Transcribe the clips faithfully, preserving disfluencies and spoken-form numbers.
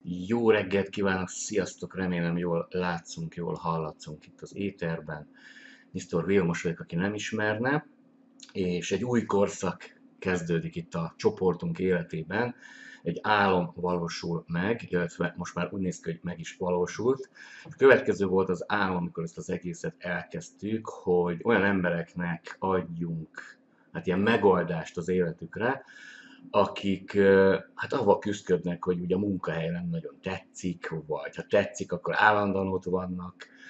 Jó reggelt kívánok, sziasztok, remélem jól látszunk, jól hallatszunk itt az éterben. miszter Vilmos vagyok, aki nem ismerne, és egy új korszak kezdődik itt a csoportunk életében. Egy álom valósul meg, illetve most már úgy néz ki, hogy meg is valósult. A következő volt az álom, amikor ezt az egészet elkezdtük, hogy olyan embereknek adjunk hát ilyen megoldást az életükre, akik hát avval küzdködnek, hogy ugye a munkahely nem nagyon tetszik, vagy ha tetszik, akkor állandóan ott vannak.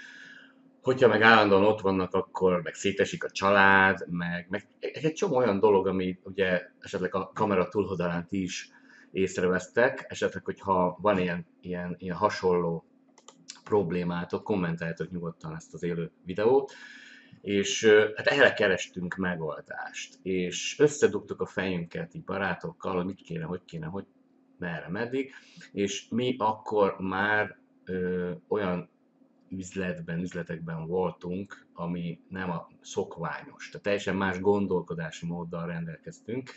Hogyha meg állandóan ott vannak, akkor meg szétesik a család, meg, meg egy csomó olyan dolog, ami ugye esetleg a kamera túloldalán ti is észrevesztek, esetleg, hogyha van ilyen, ilyen, ilyen hasonló problémátok, kommentáljátok nyugodtan ezt az élő videót, és hát erre kerestünk megoldást, és összedugtuk a fejünket így barátokkal, hogy mit kéne, hogy kéne, hogy merre, meddig, és mi akkor már ö, olyan üzletben, üzletekben voltunk, ami nem a szokványos, tehát teljesen más gondolkodási móddal rendelkeztünk,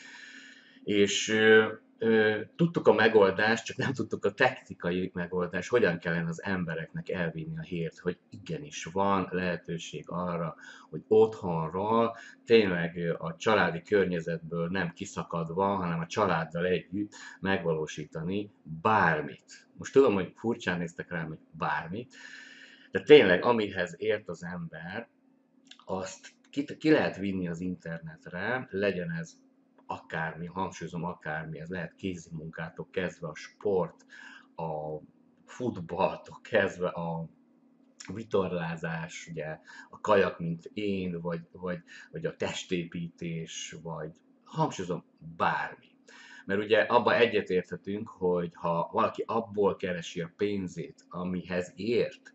és ö, ö, tudtuk a megoldást, csak nem tudtuk a technikai megoldást, hogyan kellene az embereknek elvinni a hírt, hogy igenis van lehetőség arra, hogy otthonról, tényleg a családi környezetből nem kiszakadva, hanem a családdal együtt megvalósítani bármit. Most tudom, hogy furcsán néztek rám, hogy bármit, de tényleg amihez ért az ember, azt ki, ki lehet vinni az internetre, legyen ez akármi, hangsúlyozom akármi, ez lehet kézi munkától kezdve a sport, a futballtól kezdve a vitorlázás, ugye a kajak, mint én, vagy, vagy, vagy a testépítés, vagy hangsúlyozom bármi. Mert ugye abban egyetérthetünk, hogy ha valaki abból keresi a pénzét, amihez ért,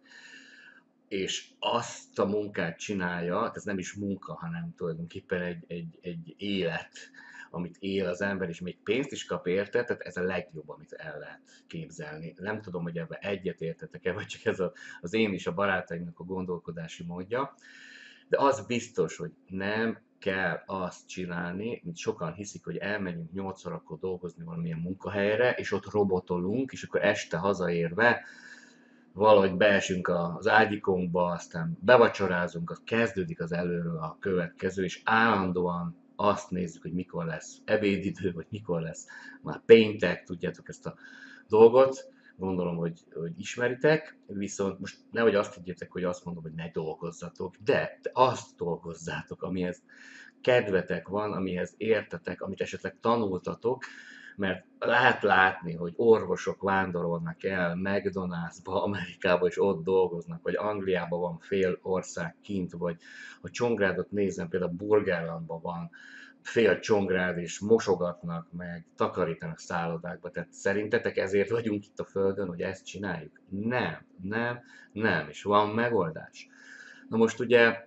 és azt a munkát csinálja, ez nem is munka, hanem tulajdonképpen egy, egy, egy élet, amit él az ember, és még pénzt is kap érte, tehát ez a legjobb, amit el lehet képzelni. Nem tudom, hogy ebben egyetértetek-e, vagy csak ez a, az én is a barátaimnak a gondolkodási módja, de az biztos, hogy nem kell azt csinálni, mint sokan hiszik, hogy elmegyünk nyolc órakor dolgozni valamilyen munkahelyre, és ott robotolunk, és akkor este hazaérve valahogy beesünk az ágyikonkba, aztán bevacsorázunk, az kezdődik az előről a következő, és állandóan azt nézzük, hogy mikor lesz ebédidő, vagy mikor lesz már péntek, tudjátok ezt a dolgot, gondolom, hogy, hogy ismeritek, viszont most nehogy azt higgyétek, hogy azt mondom, hogy ne dolgozzatok, de, de azt dolgozzátok, amihez kedvetek van, amihez értetek, amit esetleg tanultatok, mert lehet látni, hogy orvosok vándorolnak el McDonald'sba, Amerikába, és ott dolgoznak, vagy Angliában van fél ország kint, vagy a Csongrádot nézem, például Burgerlandban van fél Csongrád, és mosogatnak, meg takarítanak szállodákba. Tehát szerintetek ezért vagyunk itt a Földön, hogy ezt csináljuk? Nem, nem, nem, és van megoldás. Na most ugye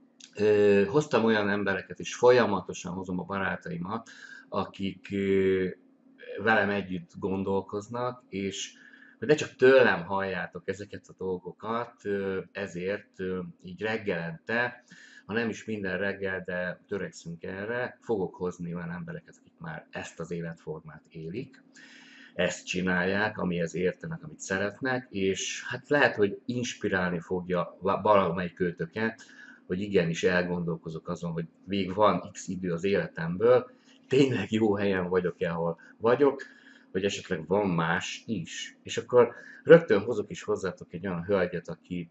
ö, hoztam olyan embereket, és folyamatosan hozom a barátaimat, akik ö, velem együtt gondolkoznak, és hogy ne csak tőlem halljátok ezeket a dolgokat, ezért így reggelente, ha nem is minden reggel, de törekszünk erre, fogok hozni olyan embereket, akik már ezt az életformát élik, ezt csinálják, amihez értenek, amit szeretnek, és hát lehet, hogy inspirálni fogja valamelyik őtöket, hogy igenis elgondolkozok azon, hogy még van x idő az életemből, tényleg jó helyen vagyok-e, ahol vagyok, hogy esetleg van más is. És akkor rögtön hozok is hozzátok egy olyan hölgyet, aki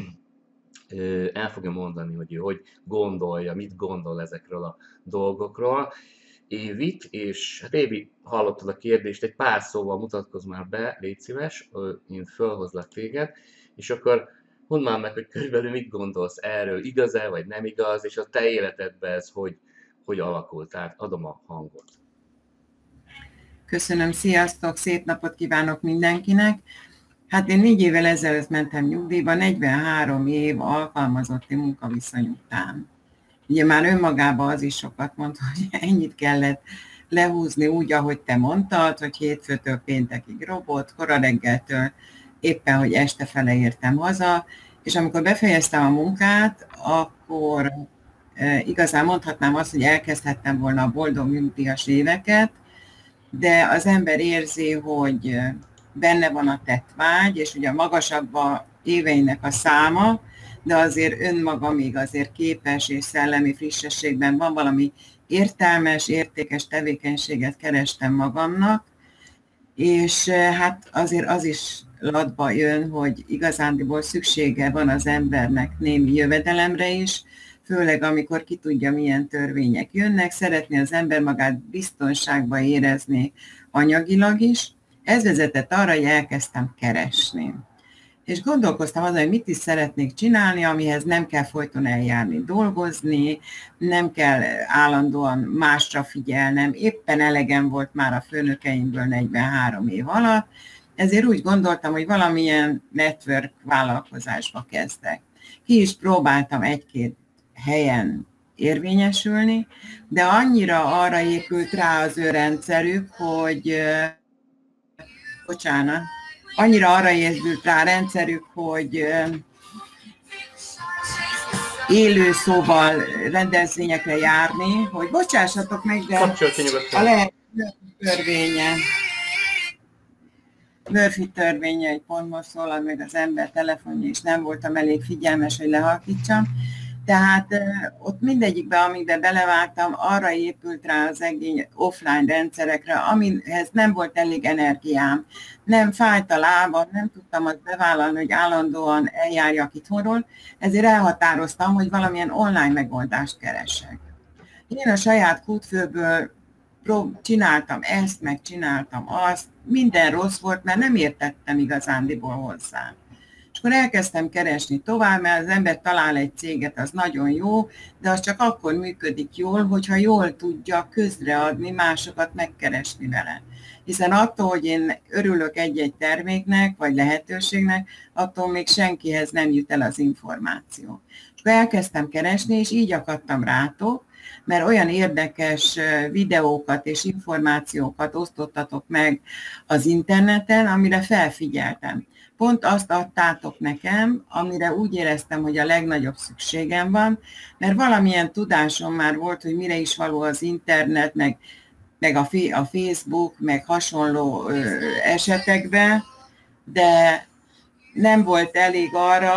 el fogja mondani, hogy ő hogy gondolja, mit gondol ezekről a dolgokról. Évit, és hát Évi, hallottad a kérdést, egy pár szóval mutatkozz már be, légy szíves, én fölhozlak téged, és akkor mondd már meg, hogy körülbelül mit gondolsz erről, igaz-e, vagy nem igaz, és a te életedben ez hogy, hogy alakult át. Adom a hangot. Köszönöm, sziasztok, szép napot kívánok mindenkinek. Hát én négy évvel ezelőtt mentem nyugdíjba, negyvenhárom év alkalmazotti munkaviszony után. Ugye már önmagában az is sokat mond, hogy ennyit kellett lehúzni úgy, ahogy te mondtad, hogy hétfőtől péntekig robot, kora reggeltől éppen, hogy este fele értem haza, és amikor befejeztem a munkát, akkor e, igazán mondhatnám azt, hogy elkezdhettem volna a boldog nyugdíjas éveket, de az ember érzi, hogy benne van a tettvágy, és ugye magasabb a éveinek a száma, de azért önmaga még azért képes és szellemi frissességben van, valami értelmes, értékes tevékenységet kerestem magamnak, és hát azért az is latba jön, hogy igazándiból szüksége van az embernek némi jövedelemre is, főleg amikor ki tudja, milyen törvények jönnek, szeretné az ember magát biztonságban érezni anyagilag is. Ez vezetett arra, hogy elkezdtem keresni. És gondolkoztam azon, hogy mit is szeretnék csinálni, amihez nem kell folyton eljárni, dolgozni, nem kell állandóan másra figyelnem, éppen elegem volt már a főnökeimből negyvenhárom év alatt, ezért úgy gondoltam, hogy valamilyen network vállalkozásba kezdek. Ki is próbáltam egy-két helyen érvényesülni, de annyira arra épült rá az ő rendszerük, hogy bocsánat, annyira arra épült rá a rendszerük, hogy élő szóval rendezvényekre járni, hogy bocsássatok meg, de a lehet törvénye. Murphy törvénye, egy pont most szólal meg az ember telefonja, és nem voltam elég figyelmes, hogy lehalkítsam. Tehát ott mindegyikben, amiben belevágtam, arra épült rá az egész offline rendszerekre, amihez nem volt elég energiám. Nem fájt a lábam, nem tudtam azt bevállalni, hogy állandóan eljárjak itthonról, ezért elhatároztam, hogy valamilyen online megoldást keresek. Én a saját kútfőből csináltam ezt, meg csináltam azt, minden rossz volt, mert nem értettem igazándiból hozzá. És akkor elkezdtem keresni tovább, mert az ember talál egy céget, az nagyon jó, de az csak akkor működik jól, hogyha jól tudja közreadni, másokat megkeresni vele. Hiszen attól, hogy én örülök egy-egy terméknek, vagy lehetőségnek, attól még senkihez nem jut el az információ. És akkor elkezdtem keresni, és így akadtam rátok, mert olyan érdekes videókat és információkat osztottatok meg az interneten, amire felfigyeltem. Pont azt adtátok nekem, amire úgy éreztem, hogy a legnagyobb szükségem van, mert valamilyen tudásom már volt, hogy mire is való az internet, meg, meg a, a Facebook, meg hasonló ö, esetekben, de nem volt elég arra,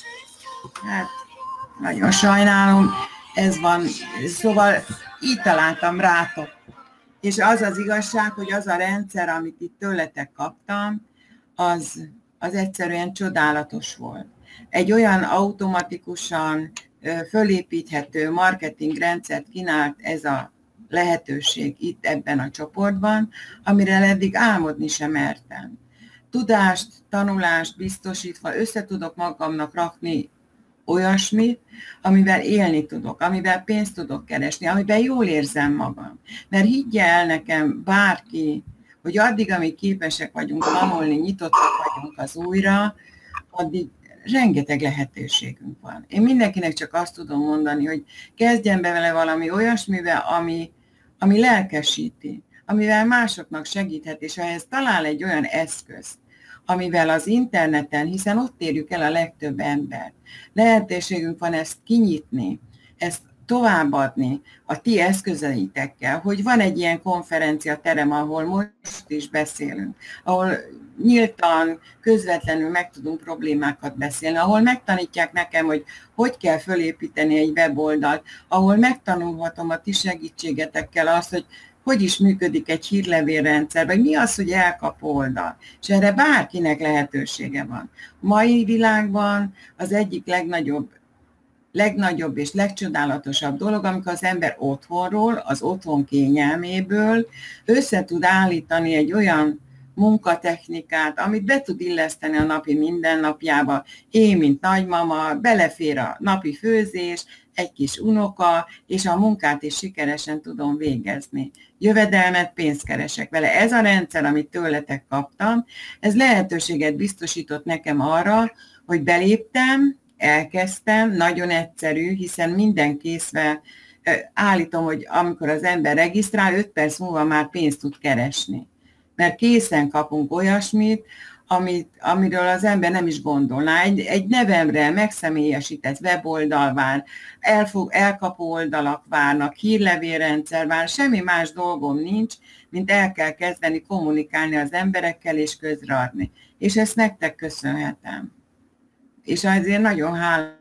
hát nagyon sajnálom, ez van, szóval így találtam rátok. És az az igazság, hogy az a rendszer, amit itt tőletek kaptam, az, az egyszerűen csodálatos volt. Egy olyan automatikusan fölépíthető marketingrendszert kínált ez a lehetőség itt ebben a csoportban, amire eddig álmodni sem mertem. Tudást, tanulást biztosítva össze tudok magamnak rakni olyasmit, amivel élni tudok, amivel pénzt tudok keresni, amivel jól érzem magam. Mert higgye el nekem bárki, hogy addig, amíg képesek vagyunk tanulni, nyitottak vagyunk az újra, addig rengeteg lehetőségünk van. Én mindenkinek csak azt tudom mondani, hogy kezdjen be vele valami olyasmivel, ami, ami lelkesíti, amivel másoknak segíthet, és ha ez talál egy olyan eszközt, amivel az interneten, hiszen ott érjük el a legtöbb embert, lehetőségünk van ezt kinyitni, ezt továbbadni a ti eszközeitekkel, hogy van egy ilyen konferenciaterem, ahol most is beszélünk, ahol nyíltan, közvetlenül meg tudunk problémákat beszélni, ahol megtanítják nekem, hogy hogy kell fölépíteni egy weboldalt, ahol megtanulhatom a ti segítségetekkel azt, hogy hogy is működik egy hírlevélrendszer, vagy mi az, hogy elkap oldal. És erre bárkinek lehetősége van. Mai világban az egyik legnagyobb, legnagyobb és legcsodálatosabb dolog, amikor az ember otthonról, az otthon kényelméből össze tud állítani egy olyan munkatechnikát, amit be tud illeszteni a napi mindennapjába. Én, mint nagymama, belefér a napi főzés, egy kis unoka, és a munkát is sikeresen tudom végezni. Jövedelmet, pénzt keresek vele. Ez a rendszer, amit tőletek kaptam, ez lehetőséget biztosított nekem arra, hogy beléptem, elkezdtem, nagyon egyszerű, hiszen minden készve állítom, hogy amikor az ember regisztrál, öt perc múlva már pénzt tud keresni. Mert készen kapunk olyasmit, amit, amiről az ember nem is gondolná. Egy, egy nevemre megszemélyesített weboldal vár, elfog, elkapó oldalak várnak, hírlevélrendszer vár, semmi más dolgom nincs, mint el kell kezdeni kommunikálni az emberekkel és közreadni. És ezt nektek köszönhetem. És azért nagyon hálás.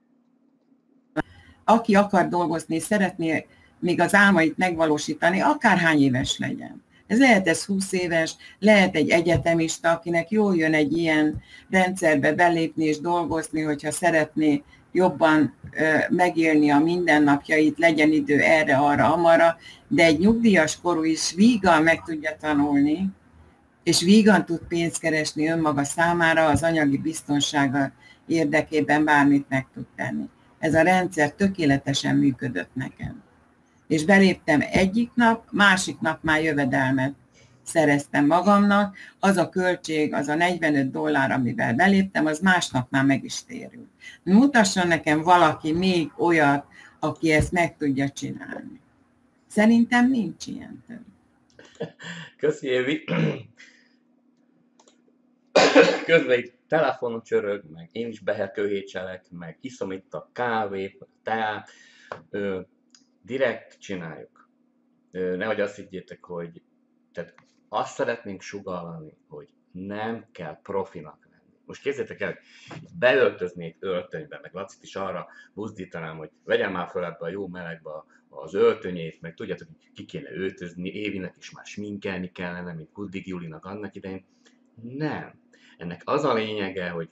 Aki akar dolgozni, szeretné még az álmait megvalósítani, akárhány éves legyen. Ez lehet ez húsz éves, lehet egy egyetemista, akinek jól jön egy ilyen rendszerbe belépni és dolgozni, hogyha szeretné jobban megélni a mindennapjait, legyen idő erre, arra, amarra, de egy nyugdíjas korú is vígan meg tudja tanulni, és vígan tud pénzt keresni önmaga számára, az anyagi biztonsága érdekében bármit meg tud tenni. Ez a rendszer tökéletesen működött nekem. És beléptem egyik nap, másik nap már jövedelmet szereztem magamnak, az a költség, az a negyvenöt dollár, amivel beléptem, az másnap már meg is térült. Mutasson nekem valaki még olyat, aki ezt meg tudja csinálni. Szerintem nincs ilyen több. Köszi, Évi. Közben itt telefonon csörög, meg én is beherkőhécselek, meg iszom itt a kávét, a teát. Ö, direkt csináljuk. Ö, nehogy azt higgyétek, hogy tehát azt szeretnénk sugallani, hogy nem kell profinak lenni. Most képzeljétek el, beöltöznék öltönybe, meg Lacit is arra buzdítanám, hogy vegyen már fel ebbe a jó melegbe az öltönyét, meg tudjátok, hogy ki kéne öltözni, Évinek is már sminkelni kellene, mint Huddig Julinak annak idején. Nem. Ennek az a lényege, hogy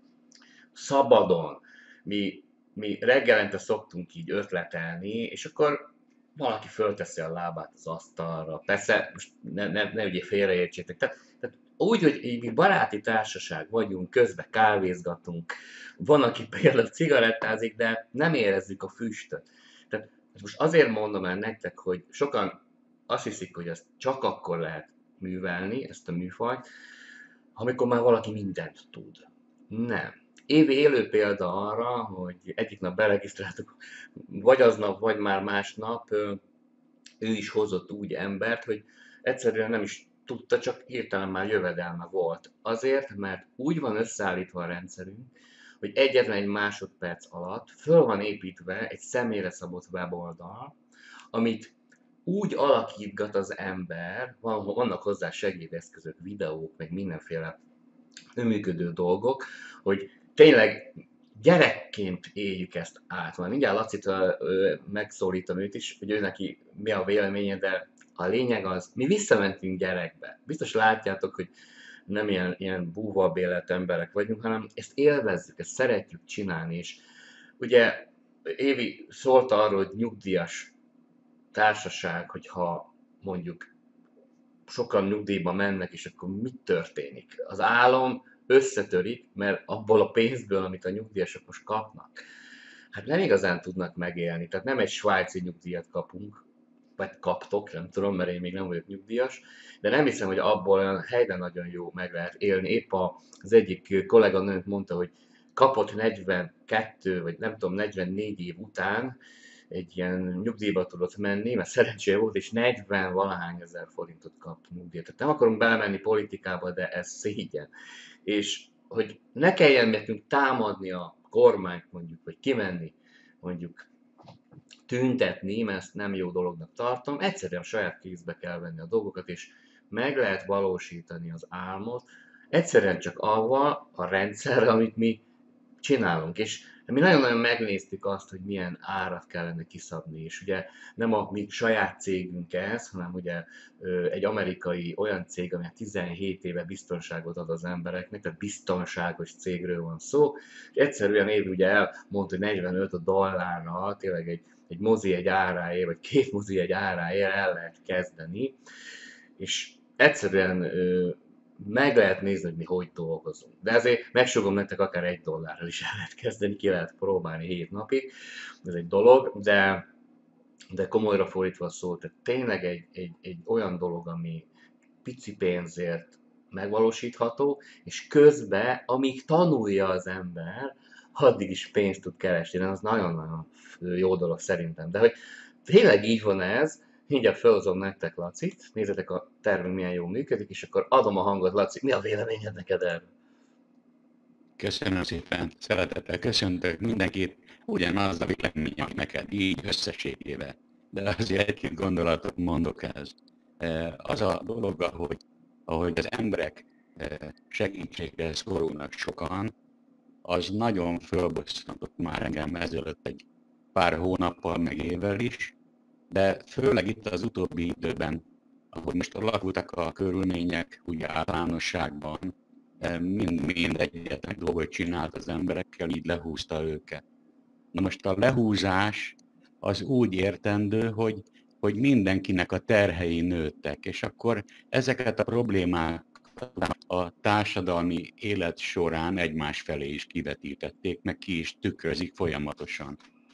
szabadon, mi, mi reggelente szoktunk így ötletelni, és akkor valaki fölteszi a lábát az asztalra. Persze, most ne, ne, ne ugye félreértsétek. Tehát, tehát úgy, hogy így mi baráti társaság vagyunk, közben kávézgatunk, van, aki például cigarettázik, de nem érezzük a füstöt. Tehát most azért mondom el nektek, hogy sokan azt hiszik, hogy ezt csak akkor lehet művelni, ezt a műfajt, amikor már valaki mindent tud. Nem. Évi élő példa arra, hogy egyik nap beregisztráltuk, vagy aznap, vagy már másnap ő is hozott úgy embert, hogy egyszerűen nem is tudta, csak hirtelen már jövedelme volt. Azért, mert úgy van összeállítva a rendszerünk, hogy egyetlen egy másodperc alatt föl van építve egy személyre szabott weboldal, amit úgy alakítgat az ember, vannak hozzá segédeszközök, videók, meg mindenféle önműködő dolgok, hogy tényleg gyerekként éljük ezt át. Már mindjárt Lacit megszólítom őt is, hogy ő neki mi a véleménye, de a lényeg az, mi visszamentünk gyerekbe. Biztos látjátok, hogy nem ilyen, ilyen búvabb élet emberek vagyunk, hanem ezt élvezzük, ezt szeretjük csinálni. És ugye Évi szólt arról, hogy nyugdíjas társaság, hogyha mondjuk sokan nyugdíjba mennek, és akkor mi történik? Az álom összetörik, mert abból a pénzből, amit a nyugdíjasok most kapnak, hát nem igazán tudnak megélni. Tehát nem egy svájci nyugdíjat kapunk, vagy kaptok, nem tudom, mert én még nem vagyok nyugdíjas, de nem hiszem, hogy abból olyan helyben nagyon jó meg lehet élni. Épp az egyik kolléganőnk mondta, hogy kapott negyvenkettő, vagy nem tudom, negyvennégy év után egy ilyen nyugdíjba tudott menni, mert szerencséje volt, és negyven valahány ezer forintot kap nyugdíjat. Tehát nem akarunk belemenni politikába, de ez szégyen. És hogy ne kelljen nekünk támadni a kormányt, mondjuk, vagy kimenni, mondjuk tüntetni, mert ezt nem jó dolognak tartom, egyszerűen saját kézbe kell venni a dolgokat, és meg lehet valósítani az álmot, egyszerűen csak avval a rendszerrel, amit mi csinálunk. És mi nagyon-nagyon megnéztük azt, hogy milyen árat kellene kiszabni, és ugye nem a mi saját cégünk ez, hanem ugye egy amerikai olyan cég, ami tizenhét éve biztonságot ad az embereknek, tehát biztonságos cégről van szó, és egyszerűen Évi ugye elmondta, hogy negyvenöt dollárra, tényleg egy, egy mozi egy áráért, vagy két mozi egy áráért el lehet kezdeni, és egyszerűen meg lehet nézni, hogy mi hogy dolgozunk. De ezért megsugom nektek, akár egy dollárral is el lehet kezdeni, ki lehet próbálni hét napig. Ez egy dolog, de, de komolyra fordítva a szó, tehát tényleg egy, egy, egy olyan dolog, ami pici pénzért megvalósítható, és közben, amíg tanulja az ember, addig is pénzt tud keresni. De az nagyon-nagyon jó dolog szerintem. De hogy tényleg így van ez, mindjárt felhozom nektek Lacit, nézzetek a tervünk milyen jól működik, és akkor adom a hangot, Laci, mi a véleményed neked erről? Köszönöm szépen, szeretettel köszöntök mindenkit, ugyanaz a véleményem neked így összességében. De azért egy-két gondolatot mondok ez. Az a dolog, ahogy, ahogy az emberek segítségre szorulnak sokan, az nagyon fölbosszantott már engem ezelőtt egy pár hónappal, meg évvel is, de főleg itt az utóbbi időben, ahogy most alakultak a körülmények, úgy általánosságban, mind, mind egyetlen dolgot csinált az emberekkel, így lehúzta őket. Na most a lehúzás az úgy értendő, hogy, hogy mindenkinek a terhei nőttek, és akkor ezeket a problémákat a társadalmi élet során egymás felé is kivetítették, meg ki is tükrözik folyamatosan.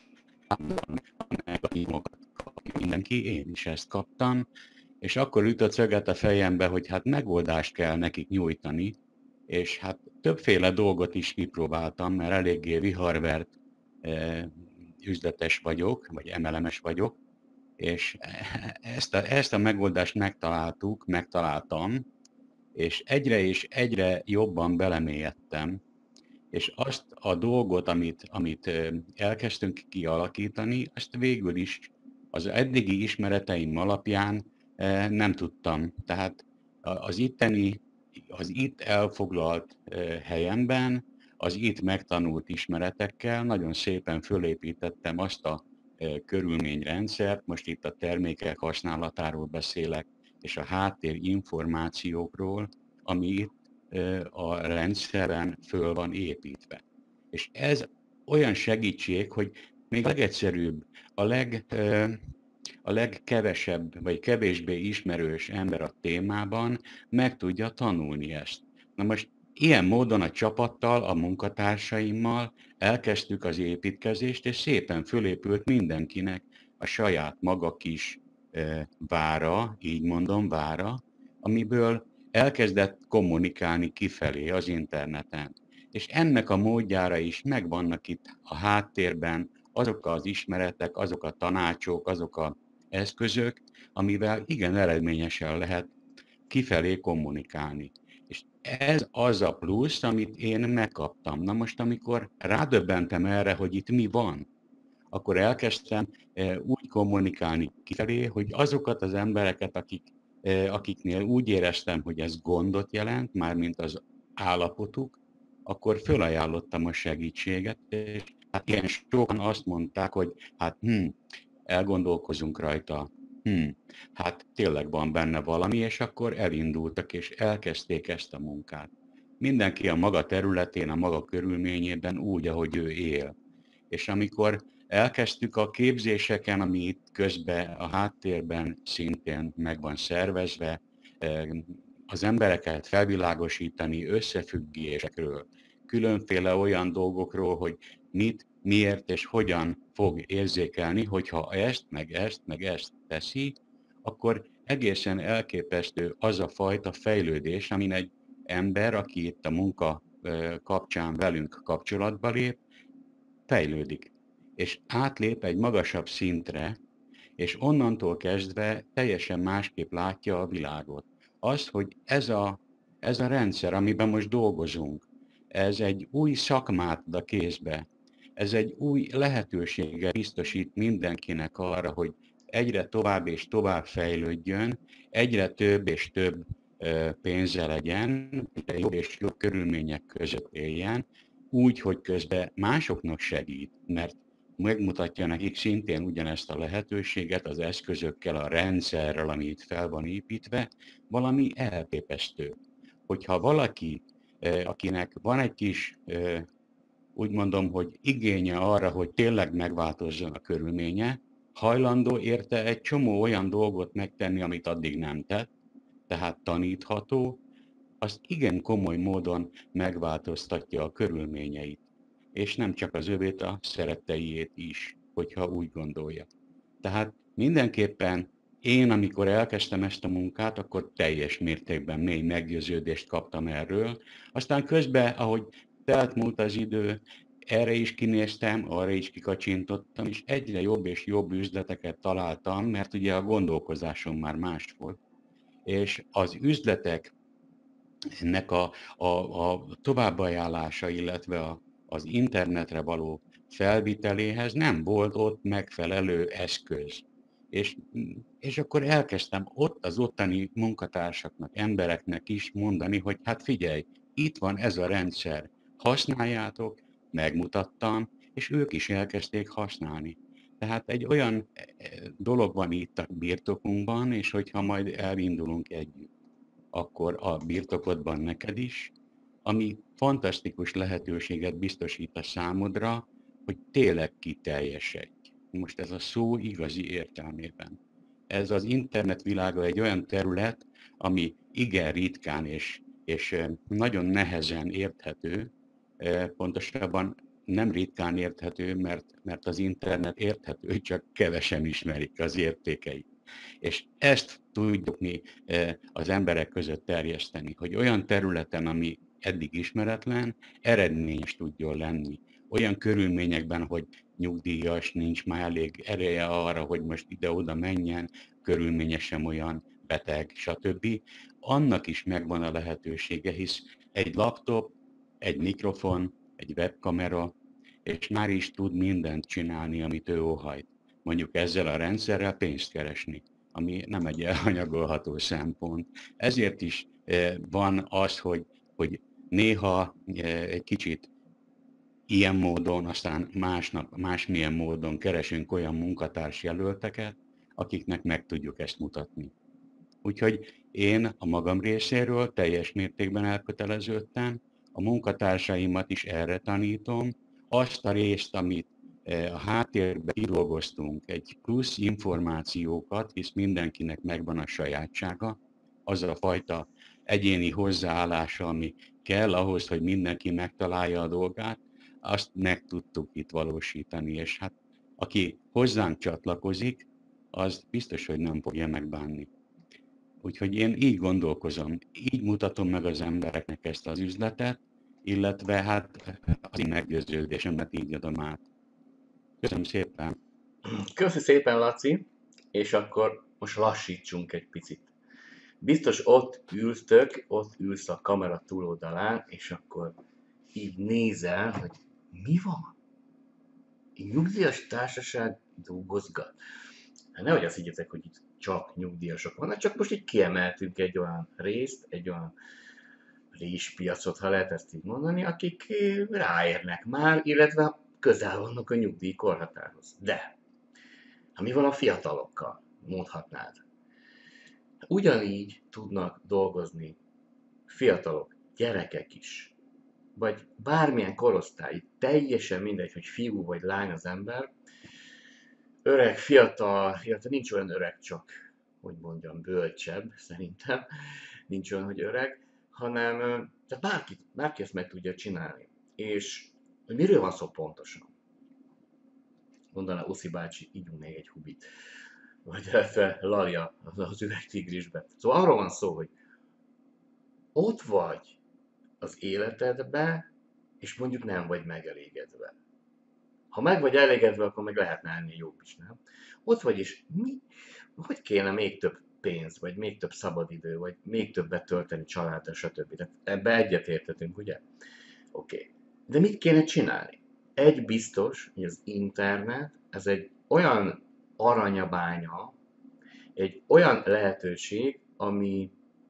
Negatívokat kap mindenki, én is ezt kaptam, és akkor ütött szöget a fejembe, hogy hát megoldást kell nekik nyújtani, és hát többféle dolgot is kipróbáltam, mert eléggé viharvert e, üzletes vagyok, vagy em el em-es vagyok, és ezt a, ezt a megoldást megtaláltuk, megtaláltam, és egyre és egyre jobban belemélyedtem, és azt a dolgot, amit, amit elkezdtünk kialakítani, azt végül is az eddigi ismereteim alapján nem tudtam. Tehát az itteni, az itt elfoglalt helyemben, az itt megtanult ismeretekkel nagyon szépen fölépítettem azt a körülményrendszert, most itt a termékek használatáról beszélek, és a háttér információkról, ami itt a rendszeren föl van építve. És ez olyan segítség, hogy még a legegyszerűbb, a, leg, a legkevesebb, vagy kevésbé ismerős ember a témában meg tudja tanulni ezt. Na most ilyen módon a csapattal, a munkatársaimmal elkezdtük az építkezést, és szépen fölépült mindenkinek a saját maga kis vára, így mondom, vára, amiből elkezdett kommunikálni kifelé az interneten. És ennek a módjára is megvannak itt a háttérben azok az ismeretek, azok a tanácsok, azok az eszközök, amivel igen eredményesen lehet kifelé kommunikálni. És ez az a plusz, amit én megkaptam. Na most, amikor rádöbbentem erre, hogy itt mi van, akkor elkezdtem úgy kommunikálni kifelé, hogy azokat az embereket, akik akiknél úgy éreztem, hogy ez gondot jelent, mármint az állapotuk, akkor fölajánlottam a segítséget, és hát ilyen sokan azt mondták, hogy hát hm, elgondolkozunk rajta, hm, hát tényleg van benne valami, és akkor elindultak, és elkezdték ezt a munkát. Mindenki a maga területén, a maga körülményében úgy, ahogy ő él. És amikor elkezdtük a képzéseken, ami itt közben a háttérben szintén meg van szervezve, az embereket felvilágosítani összefüggésekről, különféle olyan dolgokról, hogy mit, miért és hogyan fog érzékelni, hogyha ezt, meg ezt, meg ezt teszi, akkor egészen elképesztő az a fajta fejlődés, amin egy ember, aki itt a munka kapcsán velünk kapcsolatba lép, fejlődik, és átlép egy magasabb szintre, és onnantól kezdve teljesen másképp látja a világot. Az, hogy ez a, ez a rendszer, amiben most dolgozunk, ez egy új szakmát ad a kézbe, ez egy új lehetőséget biztosít mindenkinek arra, hogy egyre tovább és tovább fejlődjön, egyre több és több pénze legyen, jobb és jobb körülmények között éljen, úgy, hogy közben másoknak segít, mert megmutatja nekik szintén ugyanezt a lehetőséget az eszközökkel, a rendszerrel, ami itt fel van építve, valami elképesztő. Hogyha valaki, akinek van egy kis, úgy mondom, hogy igénye arra, hogy tényleg megváltozzon a körülménye, hajlandó érte egy csomó olyan dolgot megtenni, amit addig nem tett, tehát tanítható, azt igen komoly módon megváltoztatja a körülményeit. És nem csak az övét, a szeretteiét is, hogyha úgy gondolja. Tehát mindenképpen én, amikor elkezdtem ezt a munkát, akkor teljes mértékben mély meggyőződést kaptam erről. Aztán közben, ahogy telt múlt az idő, erre is kinéztem, arra is kikacsintottam, és egyre jobb és jobb üzleteket találtam, mert ugye a gondolkozásom már más volt. És az üzleteknek a, a, a továbbajánlása, illetve a, az internetre való felviteléhez nem volt ott megfelelő eszköz. És, és akkor elkezdtem ott az ottani munkatársaknak, embereknek is mondani, hogy hát figyelj, itt van ez a rendszer, használjátok, megmutattam, és ők is elkezdték használni. Tehát egy olyan dolog van itt a birtokunkban, és hogyha majd elindulunk együtt, akkor a birtokodban neked is, ami fantasztikus lehetőséget biztosít a számodra, hogy tényleg kiteljesedj. Most ez a szó igazi értelmében. Ez az internet világa egy olyan terület, ami igen ritkán és, és nagyon nehezen érthető, pontosabban nem ritkán érthető, mert, mert az internet érthető, csak kevesen ismerik az értékeit. És ezt tudjuk mi az emberek között terjeszteni, hogy olyan területen, ami eddig ismeretlen, eredményes tudjon lenni. Olyan körülményekben, hogy nyugdíjas, nincs már elég ereje arra, hogy most ide-oda menjen, körülménye sem olyan, beteg, stb. Annak is megvan a lehetősége, hisz egy laptop, egy mikrofon, egy webkamera, és már is tud mindent csinálni, amit ő óhajt. Mondjuk ezzel a rendszerrel pénzt keresni, ami nem egy elhanyagolható szempont. Ezért is van az, hogy, hogy néha egy kicsit ilyen módon, aztán másnap másmilyen módon keresünk olyan munkatárs jelölteket, akiknek meg tudjuk ezt mutatni. Úgyhogy én a magam részéről teljes mértékben elköteleződtem, a munkatársaimat is erre tanítom, azt a részt, amit a háttérbe kidolgoztunk, egy plusz információkat, hisz mindenkinek megvan a sajátsága, az a fajta egyéni hozzáállása, ami kell ahhoz, hogy mindenki megtalálja a dolgát, azt meg tudtuk itt valósítani, és hát aki hozzánk csatlakozik, az biztos, hogy nem fogja megbánni. Úgyhogy én így gondolkozom, így mutatom meg az embereknek ezt az üzletet, illetve hát az én meggyőződésemet így adom át. Köszönöm szépen! Köszi szépen, Laci, és akkor most lassítsunk egy picit. Biztos ott ültök, ott ülsz a kamera túloldalán, és akkor így nézel, hogy mi van? Egy nyugdíjas társaság dolgozgat. Hát nehogy azt higgyetek, hogy itt csak nyugdíjasok vannak, csak most így kiemeltünk egy olyan részt, egy olyan rizspiacot, ha lehet ezt így mondani, akik ráérnek már, illetve közel vannak a nyugdíjkorhatárhoz. De, ha mi van a fiatalokkal, mondhatnád. Ugyanígy tudnak dolgozni fiatalok, gyerekek is, vagy bármilyen korosztály, teljesen mindegy, hogy fiú vagy lány az ember, öreg, fiatal, illetve nincs olyan öreg, csak, hogy mondjam, bölcsebb, szerintem, nincs olyan, hogy öreg, hanem tehát bárki, bárki ezt meg tudja csinálni. És hogy miről van szó pontosan? Mondaná Uszi bácsi, ígyunk még egy hubit. Vagy illetve Laria az üvegtigrisbe. Szóval arról van szó, hogy ott vagy az életedbe, és mondjuk nem vagy megelégedve. Ha meg vagy elégedve, akkor meg lehetne ennél jobb is, nem? Ott vagy, és mi? Hogy kéne még több pénz, vagy még több szabadidő, vagy még többet tölteni családdal, stb. Tehát ebbe egyetértetünk, ugye? Oké. Okay. De mit kéne csinálni? Egy biztos, hogy az internet, ez egy olyan aranyabánya, egy olyan lehetőség, ami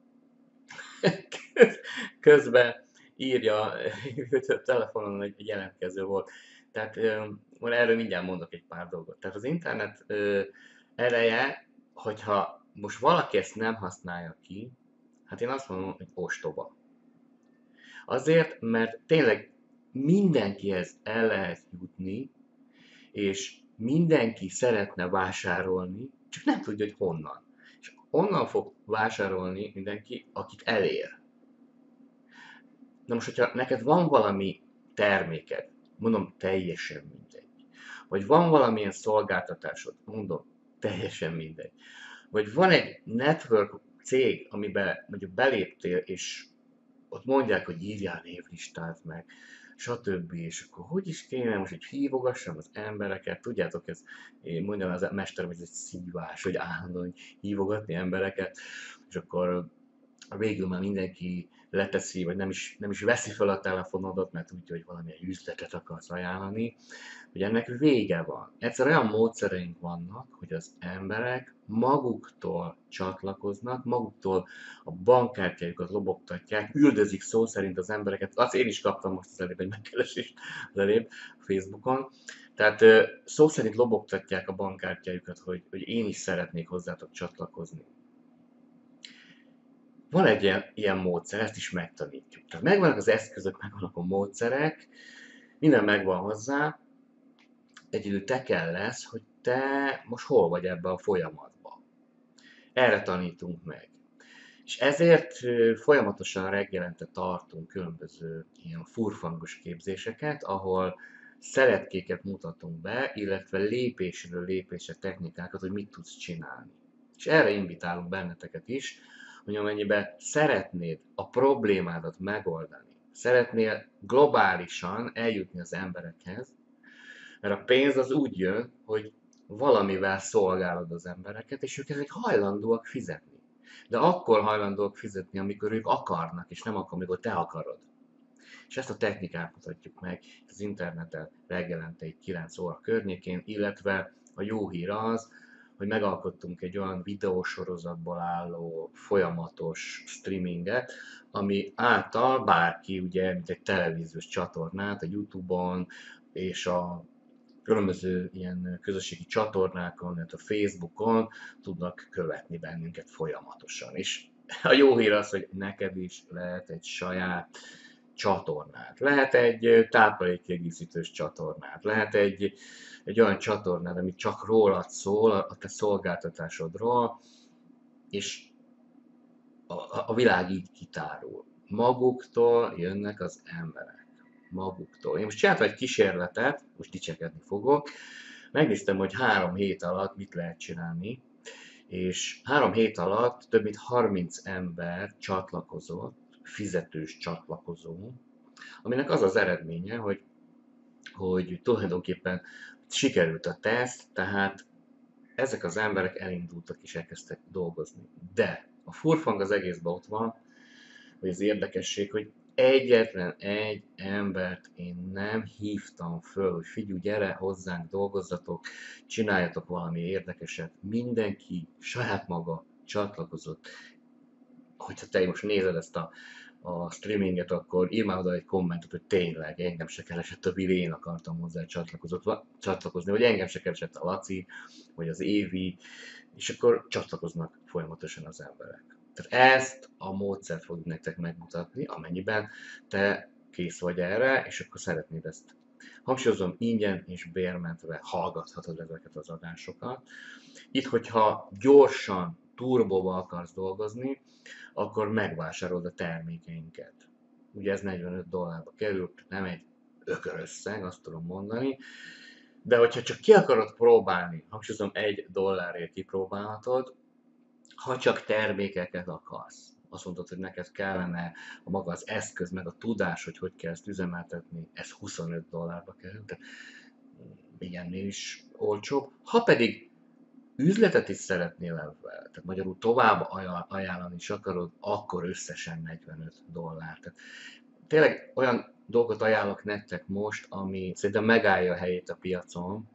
közben írja, a telefonon egy jelentkező volt. Tehát uh, erről mindjárt mondok egy pár dolgot. Tehát az internet uh, ereje, hogyha most valaki ezt nem használja ki, hát én azt mondom, hogy ostoba. Azért, mert tényleg mindenkihez el lehet jutni, és mindenki szeretne vásárolni, csak nem tudja, hogy honnan. És onnan fog vásárolni mindenki, akit elér. Na most, hogyha neked van valami terméked, mondom, teljesen mindegy. Vagy van valamilyen szolgáltatásod, mondom, teljesen mindegy. Vagy van egy network cég, amiben mondjuk beléptél, és ott mondják, hogy írjál névlistát meg, stb. És akkor hogy is kéne most, hogy hívogassam az embereket, tudjátok, ez, én mondjam az mesterem, hogy ez egy szívás, hogy állandóan hívogatni embereket, és akkor végül már mindenki leteszi, vagy nem is, nem is veszi fel a telefonodat, mert tudja, hogy valamilyen üzletet akarsz ajánlani, hogy ennek vége van. Egyszer olyan módszereink vannak, hogy az emberek maguktól csatlakoznak, maguktól a bankkártyájukat lobogtatják, üldözik szó szerint az embereket. Azt én is kaptam most az előbb egy megkeresést az előbb Facebookon. Tehát szó szerint lobogtatják a bankkártyájukat, hogy, hogy én is szeretnék hozzátok csatlakozni. Van egy ilyen, ilyen módszer, ezt is megtanítjuk. Tehát megvannak az eszközök, megvannak a módszerek, minden megvan hozzá, egyedül te kell lesz, hogy te most hol vagy ebben a folyamatban. Erre tanítunk meg. És ezért folyamatosan reggelente tartunk különböző ilyen furfangos képzéseket, ahol szeretkéket mutatunk be, illetve lépésről lépésre technikákat, hogy mit tudsz csinálni. És erre invitálunk benneteket is, hogy amennyiben szeretnéd a problémádat megoldani, szeretnél globálisan eljutni az emberekhez, mert a pénz az úgy jön, hogy valamivel szolgálod az embereket, és ők ezek hajlandóak fizetni. De akkor hajlandóak fizetni, amikor ők akarnak, és nem akkor, amikor te akarod. És ezt a technikát mutatjuk meg az interneten reggelente egy kilenc óra környékén, illetve a jó hír az, hogy megalkottunk egy olyan videósorozatból álló folyamatos streaminget, ami által bárki, ugye, mint egy televíziós csatornát a YouTube-on és a különböző ilyen közösségi csatornákon, a Facebookon tudnak követni bennünket folyamatosan. És a jó hír az, hogy neked is lehet egy saját csatornád, lehet egy táplálékkiegészítős csatornád, lehet egy, egy olyan csatornád, ami csak rólad szól, a te szolgáltatásodról, és a, a világ így kitárul. Maguktól jönnek az emberek. Maguktól. Én most csináltam egy kísérletet, most dicsekedni fogok, megnéztem, hogy három hét alatt mit lehet csinálni, és három hét alatt több mint harminc ember csatlakozott, fizetős csatlakozó, aminek az az eredménye, hogy, hogy tulajdonképpen sikerült a teszt, tehát ezek az emberek elindultak és elkezdtek dolgozni. De a furfang az egészben ott van, hogy az érdekesség, hogy egyetlen egy embert én nem hívtam föl, hogy figyelj, gyere hozzánk, dolgozzatok, csináljatok valami érdekeset. Mindenki saját maga csatlakozott. Hogyha te most nézed ezt a, a streaminget, akkor írj már oda egy kommentet, hogy tényleg engem se keresett, többi én akartam hozzá csatlakozni, vagy engem se keresett a Laci, vagy az Évi, és akkor csatlakoznak folyamatosan az emberek. Tehát ezt a módszert fogjuk nektek megmutatni, amennyiben te kész vagy erre, és akkor szeretnéd ezt. Hangsúlyozom, ingyen és bérmentve hallgathatod ezeket az adásokat. Itt, hogyha gyorsan, turbóba akarsz dolgozni, akkor megvásárolod a termékeinket. Ugye ez negyvenöt dollárba került, nem egy ökörösszeg, azt tudom mondani, de hogyha csak ki akarod próbálni, hangsúlyozom, egy dollárért kipróbálhatod, ha csak termékeket akarsz. Azt mondod, hogy neked kellene a maga az eszköz, meg a tudás, hogy hogy kell ezt üzemeltetni, ez huszonöt dollárba kerül, de ilyennél is olcsóbb. Ha pedig üzletet is szeretnél ebben, tehát magyarul tovább ajánlani is akarod, akkor összesen negyvenöt dollár. Tehát tényleg olyan dolgot ajánlok nektek most, ami szerintem megállja a helyét a piacon,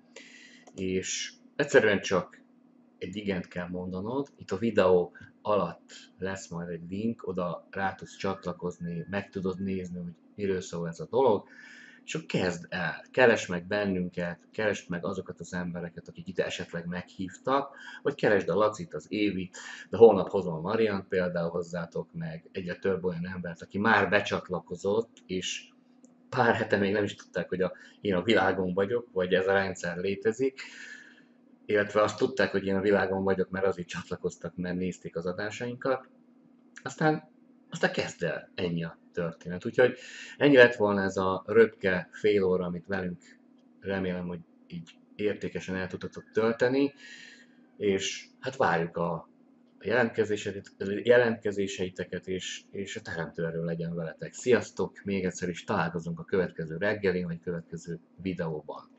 és egyszerűen csak egy igent kell mondanod. Itt a videó alatt lesz majd egy link, oda rá tudsz csatlakozni, meg tudod nézni, hogy miről szól ez a dolog, és akkor kezd el, keresd meg bennünket, keresd meg azokat az embereket, akik ide esetleg meghívtak, vagy keresd a Lacit, az Évit, de holnap hozom a Mariant például hozzátok meg, egyre több olyan embert, aki már becsatlakozott, és pár hete még nem is tudták, hogy a, én a világon vagyok, vagy ez a rendszer létezik, illetve azt tudták, hogy én a világon vagyok, mert azért csatlakoztak, mert nézték az adásainkat. Aztán, aztán kezd el, ennyi a történet. Úgyhogy ennyi lett volna ez a röpke fél óra, amit velünk remélem, hogy így értékesen el tudtatok tölteni, és hát várjuk a jelentkezéseiteket, és, és a Teremtő Erő legyen veletek. Sziasztok! Még egyszer is találkozunk a következő reggelin, vagy következő videóban.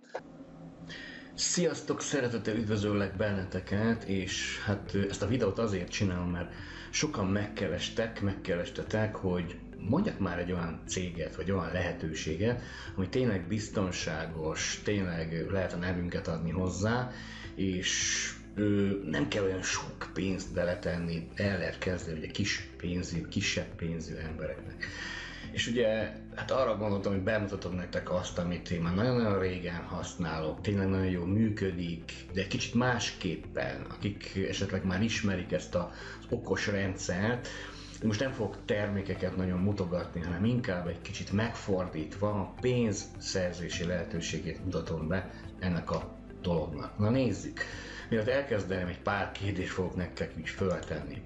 Sziasztok! Szeretettel üdvözöllek benneteket, és hát ezt a videót azért csinálom, mert sokan megkerestek, megkerestetek, hogy mondjak már egy olyan céget, vagy olyan lehetőséget, ami tényleg biztonságos, tényleg lehet a nevünket adni hozzá, és ő, nem kell olyan sok pénzt beletenni, el lehet kezdeni ugye kis pénzű, kisebb pénzű embereknek. És ugye, hát arra gondoltam, hogy bemutatom nektek azt, amit én már nagyon-nagyon régen használok, tényleg nagyon jól működik, de kicsit másképpen, akik esetleg már ismerik ezt az okos rendszert. Most nem fogok termékeket nagyon mutogatni, hanem inkább egy kicsit megfordítva a pénzszerzési lehetőségét mutatom be ennek a dolognak. Na nézzük! Mielőtt elkezdeném, egy pár kérdést fogok nektek így föltenni.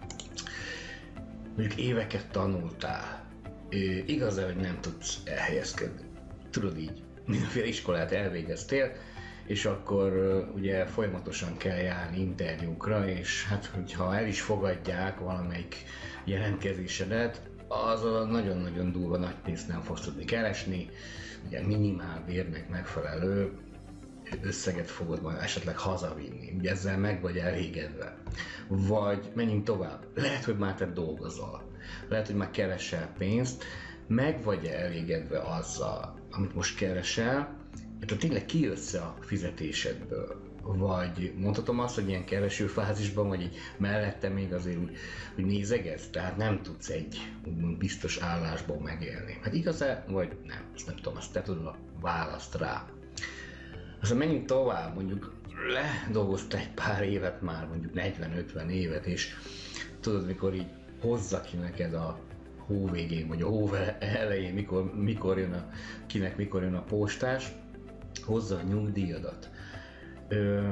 Mondjuk éveket tanultál, igaz-e, hogy nem tudsz elhelyezkedni? Tudod így, mindenféle iskolát elvégeztél, és akkor ugye folyamatosan kell járni interjúkra, és hát hogyha el is fogadják valamelyik jelentkezésedet, az a nagyon-nagyon durva nagy pénzt nem fogsz tudni keresni, ugye minimál bérnek megfelelő összeget fogod majd esetleg hazavinni, ugye ezzel meg vagy elégedve. Vagy menjünk tovább, lehet, hogy már te dolgozol, lehet, hogy már keresel pénzt, meg vagy elégedve azzal, amit most keresel, mert tényleg kijössz a fizetésedből. Vagy mondhatom azt, hogy ilyen kereső fázisban, vagy így mellette még azért úgy, úgy nézegetsz, tehát nem tudsz egy úgymond biztos állásból megélni. Hát igaz-e, vagy nem? Ezt nem tudom, azt te tudod a választ rá. Aztán menjünk tovább, mondjuk ledolgoztál egy pár évet már, mondjuk negyven-ötven évet, és tudod, mikor így hozza ki neked a hó végén, vagy a hó elején, mikor, mikor jön a, kinek mikor jön a postás, hozza a nyugdíjadat. Ö,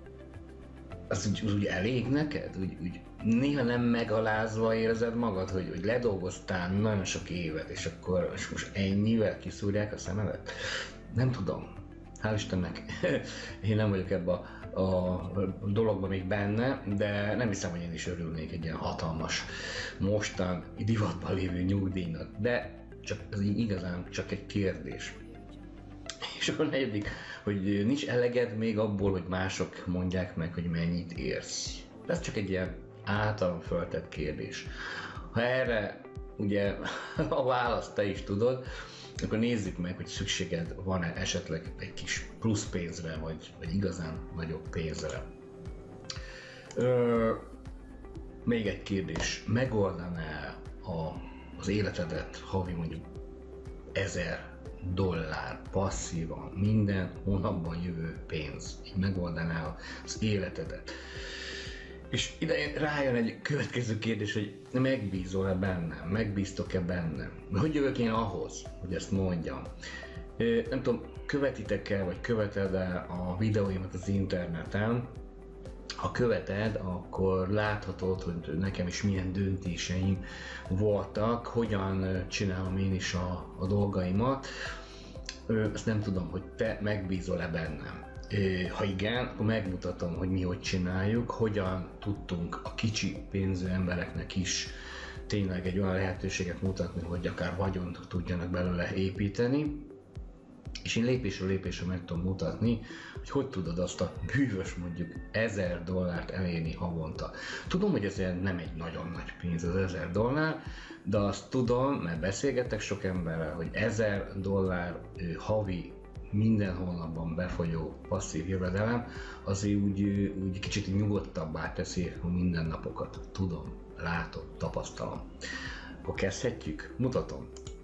az úgy, úgy elég neked? Úgy, úgy néha nem megalázva érzed magad, hogy, hogy ledolgoztál nagyon sok évet, és akkor és most ennyivel kiszúrják a szemedet? Nem tudom. Hál' Istennek, én nem vagyok ebben a, a dologban még benne, de nem hiszem, hogy én is örülnék egy ilyen hatalmas, mostan divatban lévő nyugdíjnak, de csak, ez így igazán csak egy kérdés. És akkor a negyedik, hogy nincs eleged még abból, hogy mások mondják meg, hogy mennyit érsz. Ez csak egy ilyen általam föltett kérdés. Ha erre ugye a választ te is tudod, akkor nézzük meg, hogy szükséged van-e esetleg egy kis plusz pénzre, vagy, vagy igazán nagyobb pénzre. Ö, még egy kérdés, megoldaná a, az életedet havi mondjuk ezer dollár passzívan, minden hónapban jövő pénz, így megoldaná az életedet. És ide rájön egy következő kérdés, hogy megbízol-e bennem, megbíztok-e bennem? Hogy jövök én ahhoz, hogy ezt mondjam? Nem tudom, követitek-e, vagy követed-e a videóimat az interneten? Ha követed, akkor láthatod, hogy nekem is milyen döntéseim voltak, hogyan csinálom én is a, a dolgaimat. Ezt nem tudom, hogy te megbízol-e bennem. Ha igen, akkor megmutatom, hogy mi hogy csináljuk, hogyan tudtunk a kicsi pénzű embereknek is tényleg egy olyan lehetőséget mutatni, hogy akár vagyont tudjanak belőle építeni. És én lépésről lépésre meg tudom mutatni, hogy hogy tudod azt a bűvös mondjuk ezer dollárt elérni havonta. Tudom, hogy ez nem egy nagyon nagy pénz az ezer dollár, de azt tudom, mert beszélgetek sok emberrel, hogy ezer dollár havi minden hónapban befolyó passzív jövedelem azért úgy, úgy kicsit nyugodtabbá teszi a mindennapokat. Tudom, látom, tapasztalom. Akkor kezdhetjük? Mutatom.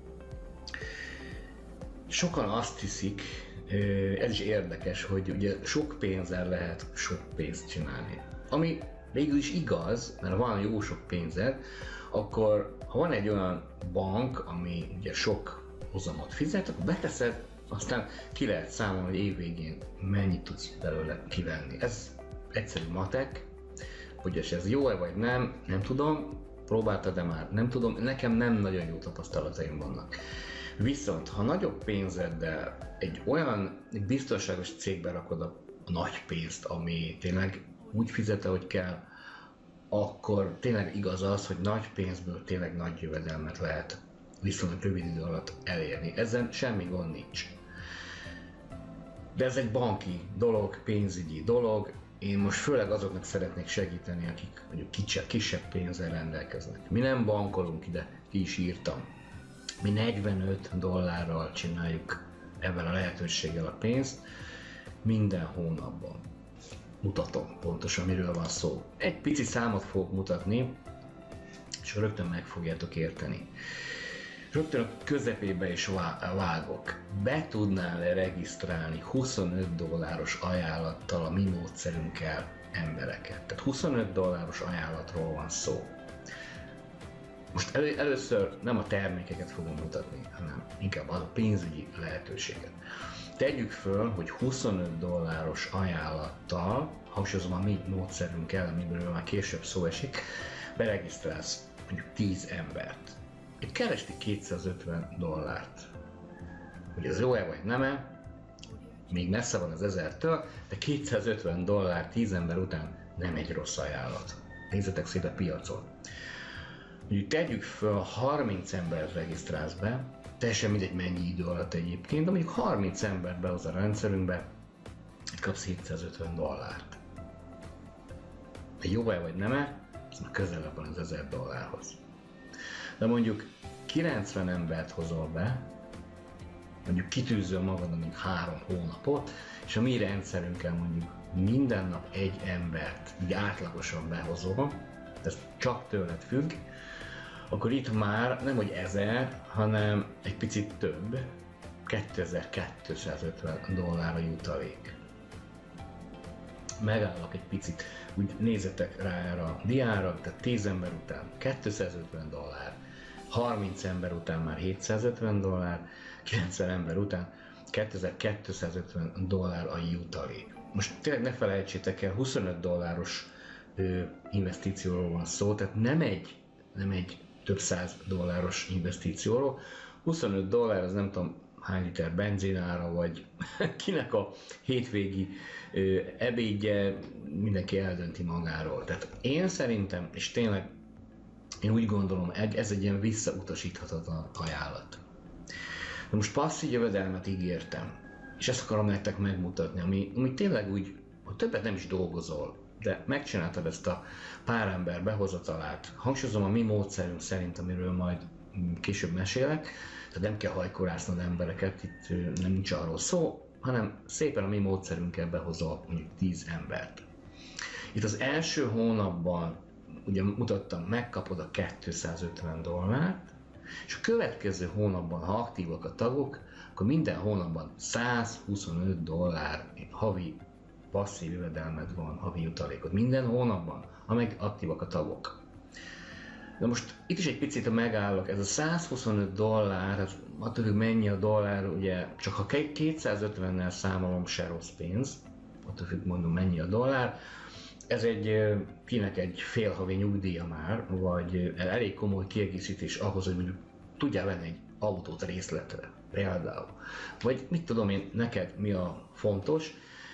Sokan azt hiszik, ez is érdekes, hogy ugye sok pénzzel lehet sok pénzt csinálni. Ami végül is igaz, mert van jó sok pénzed, akkor ha van egy olyan bank, ami ugye sok hozamot fizet, akkor beteszed, aztán ki lehet számolni, hogy évvégén mennyit tudsz belőle kivenni. Ez egyszerű matek, hogy ez jó-e vagy nem, nem tudom, próbáltad, de már nem tudom, nekem nem nagyon jó tapasztalataim vannak. Viszont ha nagyobb pénzeddel egy olyan biztonságos cégbe rakod a nagy pénzt, ami tényleg úgy fizet, hogy kell, akkor tényleg igaz az, hogy nagy pénzből tényleg nagy jövedelmet lehet viszonylag rövid idő alatt elérni. Ezen semmi gond nincs. De ez egy banki dolog, pénzügyi dolog. Én most főleg azoknak szeretnék segíteni, akik mondjuk kisebb, kisebb pénzzel rendelkeznek. Mi nem bankolunk ide, ki is írtam. Mi negyvenöt dollárral csináljuk ebben a lehetőséggel a pénzt minden hónapban. Mutatom pontosan, miről van szó. Egy pici számot fogok mutatni, és rögtön meg fogjátok érteni. Rögtön a közepébe is vágok. Be tudnál-e regisztrálni huszonöt dolláros ajánlattal a mi módszerünkkel embereket? Tehát huszonöt dolláros ajánlatról van szó. Most elő, először nem a termékeket fogom mutatni, hanem inkább az a pénzügyi lehetőséget. Tegyük föl, hogy huszonöt dolláros ajánlattal, hangsúlyozom a mi módszerünkkel, amiből már később szó esik, beregisztrálsz mondjuk tíz embert. Itt keresti kétszázötven dollárt. Hogy ez jó-e vagy nem-e, még messze van az ezertől, de kétszázötven dollár tíz ember után nem egy rossz ajánlat. Nézzetek szét a piacon. Mondjuk tegyük föl, harminc embert regisztrálsz be, teljesen mindegy mennyi idő alatt egyébként, de mondjuk harminc embert behoz a rendszerünkbe, kapsz hétszázötven dollárt. De jó-e vagy nem-e, ez már közelebb van az ezer dollárhoz. De mondjuk kilencven embert hozol be, mondjuk kitűzöl magadon mondjuk három hónapot, és a mi rendszerünkkel mondjuk minden nap egy embert így átlagosan behozol, ez csak tőled függ, akkor itt már nem hogy ezer, hanem egy picit több, kétezer-kétszázötven dollár a jutalék. Megállok egy picit, úgy nézzetek rá erre a diára, tehát tíz ember után kétszázötven dollár, harminc ember után már hétszázötven dollár, kilencven ember után kétezer-kétszázötven dollár a jutalék. Most tényleg ne felejtsétek el, huszonöt dolláros ö, investícióról van szó, tehát nem egy, nem egy több száz dolláros investícióról. huszonöt dollár, az nem tudom hány liter benzinára, vagy kinek a hétvégi ö, ebédje, mindenki eldönti magáról. Tehát én szerintem, és tényleg én úgy gondolom, ez egy ilyen visszautasíthatatlan ajánlat. De most passzív jövedelmet ígértem, és ezt akarom nektek megmutatni, ami, ami tényleg úgy, hogy többet nem is dolgozol, de megcsináltad ezt a pár ember behozatalát. Hangsúlyozom, a mi módszerünk szerint, amiről majd később mesélek, tehát nem kell hajkorásznod embereket, itt nem nincs arról szó, hanem szépen a mi módszerünkkel behozol mondjuk tíz embert. Itt az első hónapban, ugye mutattam, megkapod a kétszázötven dollárt, és a következő hónapban, ha aktívak a tagok, akkor minden hónapban százhuszonöt dollár havi passzív jövedelmed van, havi jutalékod. Minden hónapban, ha meg aktívak a tagok. De most itt is egy picit megállok, ez a százhuszonöt dollár, az attól, hogy mennyi a dollár, ugye csak ha kétszázötvennel számolom, se rossz pénz, attól függ, mondom, mennyi a dollár. Ez egy, kinek egy félhavi nyugdíja már, vagy elég komoly kiegészítés ahhoz, hogy mondjuk tudjál venni egy autót részletre, például. Vagy mit tudom én, neked mi a fontos,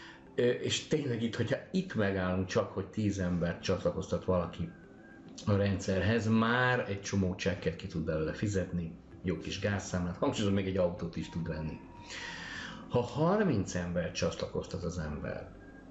és tényleg itt, hogyha itt megállunk csak, hogy tíz embert csatlakoztat valaki a rendszerhez, már egy csomó csekket ki tud belőle fizetni, jó kis gázszámlát, hangsúlyozom, még egy autót is tud venni. Ha harminc embert csatlakoztat az ember,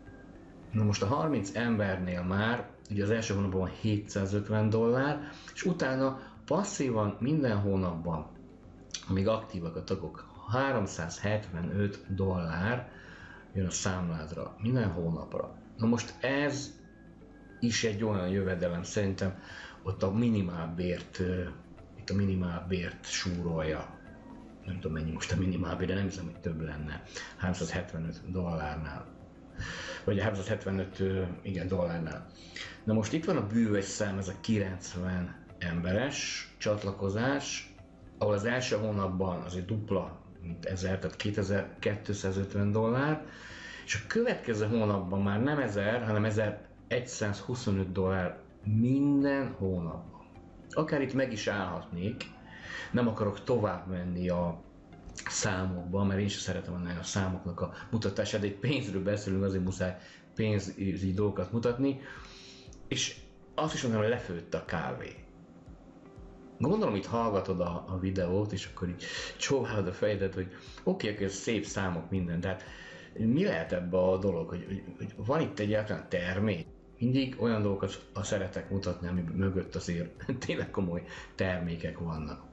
na most a harminc embernél már, ugye az első hónapban van hétszázötven dollár, és utána passzívan minden hónapban, amíg aktívak a tagok, háromszázhetvenöt dollár jön a számládra, minden hónapra. Na most ez is egy olyan jövedelem, szerintem ott a minimálbért, itt a minimálbért súrolja. Nem tudom mennyi most a minimálbér, de nem hiszem, hogy több lenne. háromszázhetvenöt dollárnál. Vagy háromszázhetvenöt igen, dollárnál. Na most itt van a bűvös szám, ez a kilencven emberes csatlakozás, ahol az első hónapban azért dupla, mint ezer, tehát kétezer-kétszázötven dollár, és a következő hónapban már nem ezer, hanem ezerszázhuszonöt dollár minden hónapban. Akár itt meg is állhatnék, nem akarok tovább menni a számokba, mert én sem szeretem ennek a számoknak a mutatását, de egy pénzről beszélünk, azért muszáj pénzügyi dolgokat mutatni, és azt is mondanám, hogy lefőtt a kávé. Gondolom, itt hallgatod a, a videót, és akkor így csóválod a fejedet, hogy oké, okay, ez szép számok minden, tehát mi lehet ebbe a dolog, hogy, hogy, hogy van itt egyáltalán termék? Mindig olyan dolgokat szeretek mutatni, ami mögött azért tényleg komoly termékek vannak.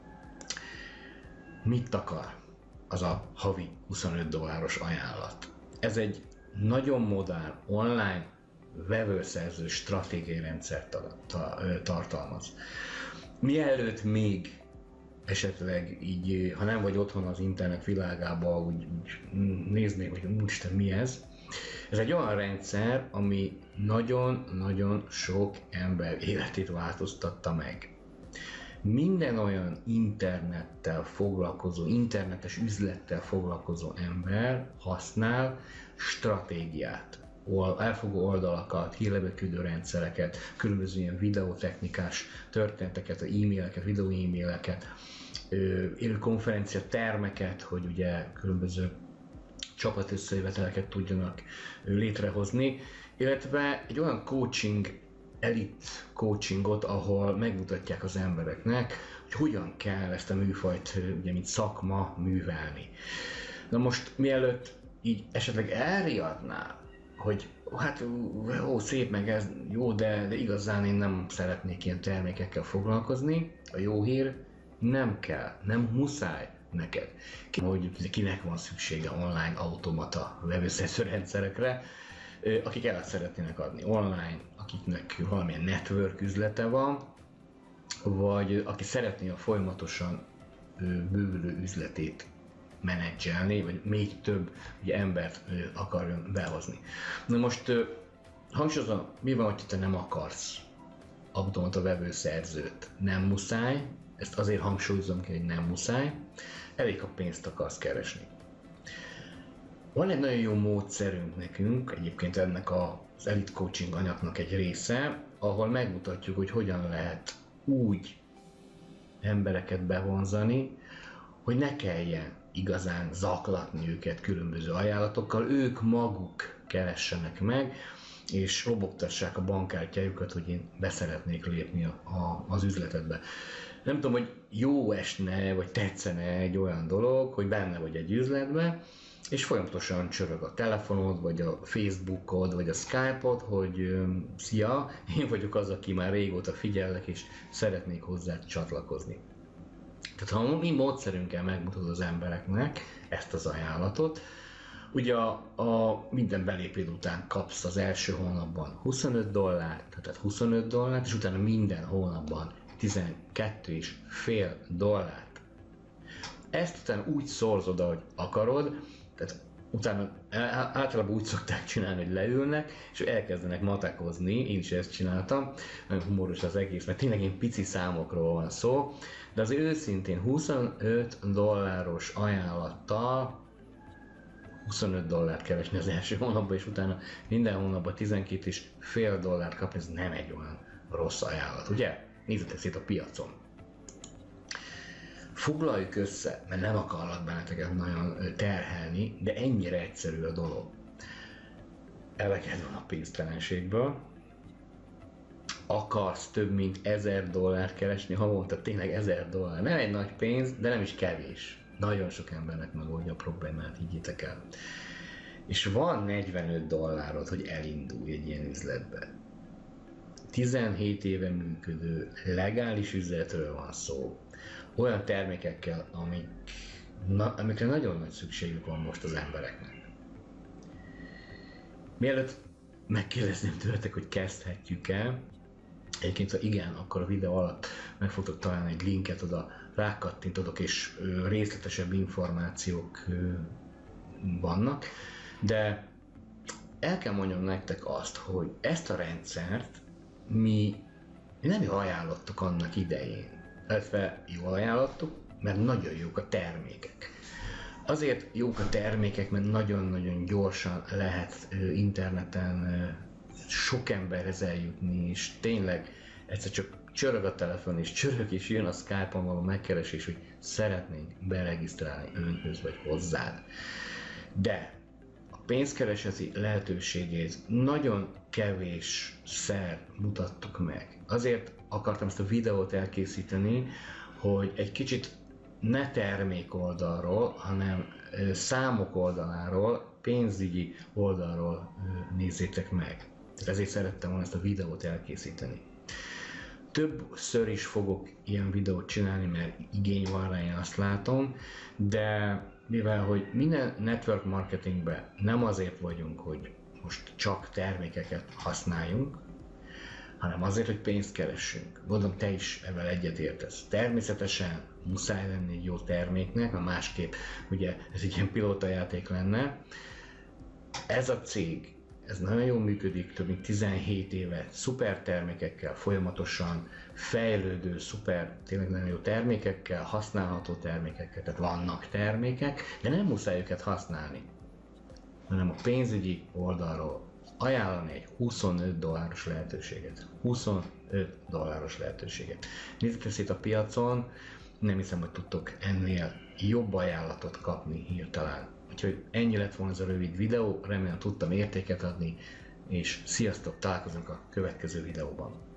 Mit akar az a havi huszonöt dolláros ajánlat? Ez egy nagyon modern, online vevőszerző stratégiai rendszert tartalmaz. Mielőtt még esetleg így, ha nem vagy otthon az internet világában, úgy, úgy néznék, hogy úristen, mi ez. Ez egy olyan rendszer, ami nagyon-nagyon sok ember életét változtatta meg. Minden olyan internettel foglalkozó, internetes üzlettel foglalkozó ember használ stratégiát, elfogó oldalakat, hírlevőküldő rendszereket, különböző ilyen videótechnikás történeteket, e-maileket, videó e-maileket, élő konferencia termeket, hogy ugye különböző csapatösszejöveteleket tudjanak létrehozni, illetve egy olyan coaching, elit coachingot, ahol megmutatják az embereknek, hogy hogyan kell ezt a műfajt, ugye, mint szakma művelni. Na most, mielőtt így esetleg elriadnál, hogy hát ó, szép meg ez, jó, de, de igazán én nem szeretnék ilyen termékekkel foglalkozni, a jó hír, nem kell, nem muszáj neked, hogy kinek van szüksége online automata webszerző rendszerekre, akik el szeretnének adni online, akiknek valamilyen network üzlete van, vagy aki szeretné a folyamatosan bővülő üzletét menedzselni, vagy még több ugye, embert akarjon behozni. Na most hangsúlyozom, mi van, hogy te nem akarsz automata webszerzőt? Nem muszáj, ezt azért hangsúlyozom ki, hogy nem muszáj, elég, ha pénzt akarsz keresni. Van egy nagyon jó módszerünk nekünk, egyébként ennek az Elite Coaching anyagnak egy része, ahol megmutatjuk, hogy hogyan lehet úgy embereket bevonzani, hogy ne kelljen igazán zaklatni őket különböző ajánlatokkal, ők maguk keressenek meg, és robogtassák a bankkártyájukat, hogy én beszeretnék lépni a, a, az üzletedbe. Nem tudom, hogy jó esne, vagy tetszene egy olyan dolog, hogy benne vagy egy üzletbe, és folyamatosan csörög a telefonod, vagy a Facebookod, vagy a Skype-od, hogy szia, én vagyok az, aki már régóta figyellek, és szeretnék hozzád csatlakozni. Tehát ha mi módszerünkkel megmutatod az embereknek ezt az ajánlatot, ugye a, a minden belépőd után kapsz az első hónapban huszonöt dollárt, tehát huszonöt dollárt, és utána minden hónapban tizenkét és fél dollárt. Ezt utána úgy szorzod, ahogy akarod, tehát utána általában úgy szokták csinálni, hogy leülnek, és elkezdenek matekozni, én is ezt csináltam, nagyon humoros az egész, mert tényleg én pici számokról van szó, de azért őszintén huszonöt dolláros ajánlattal huszonöt dollárt keresni az első hónapban, és utána minden hónapban tizenkét és fél dollárt kapni, ez nem egy olyan rossz ajánlat, ugye? Nézzetek szét a piacon. Foglaljuk össze, mert nem akarlak benneteket nagyon terhelni, de ennyire egyszerű a dolog. Eleged van a pénztelenségből, akarsz több mint ezer dollárt keresni havonta, tényleg ezer dollár. Nem egy nagy pénz, de nem is kevés. Nagyon sok embernek megoldja a problémát, higgyétek el. És van negyvenöt dollárod, hogy elindulj egy ilyen üzletbe. tizenhét éve működő, legális üzletről van szó. Olyan termékekkel, amik, na, amikre nagyon nagy szükségük van most az embereknek. Mielőtt megkérdezném tőletek, hogy kezdhetjük el, egyébként, ha igen, akkor a videó alatt meg fogtok találni egy linket, oda rákattintotok, és részletesebb információk vannak, de el kell mondjam nektek azt, hogy ezt a rendszert mi nem jól ajánlottuk annak idején, illetve jól ajánlottuk, mert nagyon jók a termékek. Azért jók a termékek, mert nagyon-nagyon gyorsan lehet interneten sok emberhez eljutni, és tényleg egyszer csak csörög a telefon, és csörög, és jön a Skype-on való megkeresés, hogy szeretnénk beregisztrálni önhöz vagy hozzád. De a pénzkereseti lehetőségét nagyon kevés szer mutattuk meg. Azért akartam ezt a videót elkészíteni, hogy egy kicsit ne termék oldalról, hanem számok oldaláról, pénzügyi oldalról nézzétek meg. Ezért szerettem volna ezt a videót elkészíteni. Többször is fogok ilyen videót csinálni, mert igény van rá, én azt látom, de mivel hogy minden network marketingben nem azért vagyunk, hogy most csak termékeket használjunk, hanem azért, hogy pénzt keressünk. Gondolom, te is ebben egyetértesz. Természetesen muszáj lenni egy jó terméknek, a másképp ugye ez egy ilyen pilótajáték lenne. Ez a cég, ez nagyon jól működik, több mint tizenhét éve szuper termékekkel, folyamatosan fejlődő, szuper, tényleg nagyon jó termékekkel, használható termékekkel, tehát vannak termékek, de nem muszáj őket használni, hanem a pénzügyi oldalról ajánlani egy huszonöt dolláros lehetőséget. huszonöt dolláros lehetőséget. Nézzétek szét a piacon, nem hiszem, hogy tudtok ennél jobb ajánlatot kapni hirtelen. Úgyhogy ennyi lett volna ez a rövid videó, remélem tudtam értéket adni, és sziasztok, találkozunk a következő videóban.